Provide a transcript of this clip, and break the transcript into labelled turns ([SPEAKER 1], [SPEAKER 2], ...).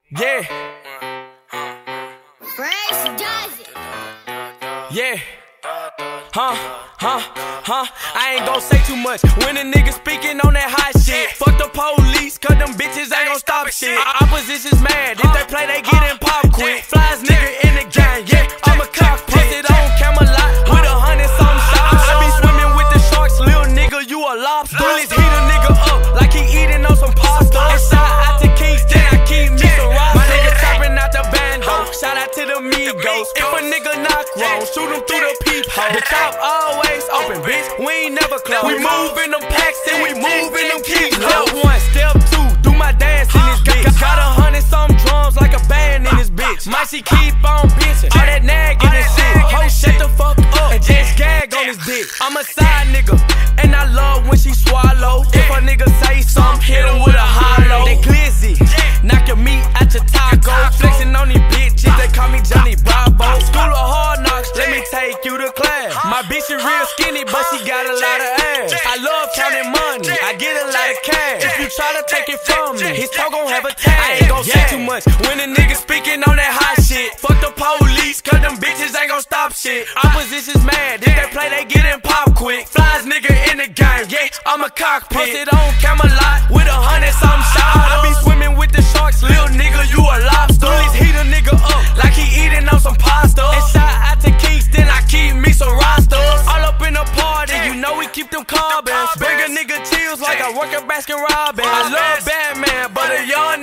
[SPEAKER 1] Yeah.
[SPEAKER 2] Brace does it.
[SPEAKER 1] Yeah. I ain't gon' say too much when a nigga speaking on that hot shit. Fuck the police, cause them bitches ain't gon' stop shit. Opposition's mad, if they play, they get in pop quick. Flies nigga in the gang, yeah, I'm a cock. Posted on Camelot with 100-something shots. I be swimming with the sharks, little nigga, you a lobster. Bullies heat a nigga up like he eating on some pasta. And shout out to Kingston, I keep me some rosters. My nigga chopping out the bando, shout out to the Migos. If a nigga knock wrong, shoot him through the peephole. The top always open, bitch, we ain't never close. We move in them packs and we move in them keys. Step one, step two, do my dance in this bitch. Got 100-something drums like a band in this bitch. Might she keep on bitching, all that nagging and shit. Ho, shut the fuck up and just gag on his dick. I'm a side nigga, and I love when she swallow. If a nigga say something, hit him with a hollow. They glizzy, knock your meat out your taco. Flexing on these bitches, they call me Johnny Bravo. School of hard knocks, let me take you to class. My bitch is real skinny, but she got a lot of ass. I love counting money, I get a lot of cash. If you try to take it from me, his talk gon' have a tag. I ain't gon' say too much when a nigga speaking on that hot shit. Fuck the police, cause them bitches ain't gon' stop shit. Opposition's mad, if they play, they get in pop quick. Flies nigga in the game, yeah, I'm a cockpit. Posted on Camelot with 100-something shots. I be swimming with the sharks, little nigga, you a lobster. Bullies heat a nigga up like he eating on some pasta. And shout out to Kingston, I keep me some rosters. All up in the party, you know we keep them carbons. Bring a nigga chills like I work at Baskin Robbins. I love Batman, but a young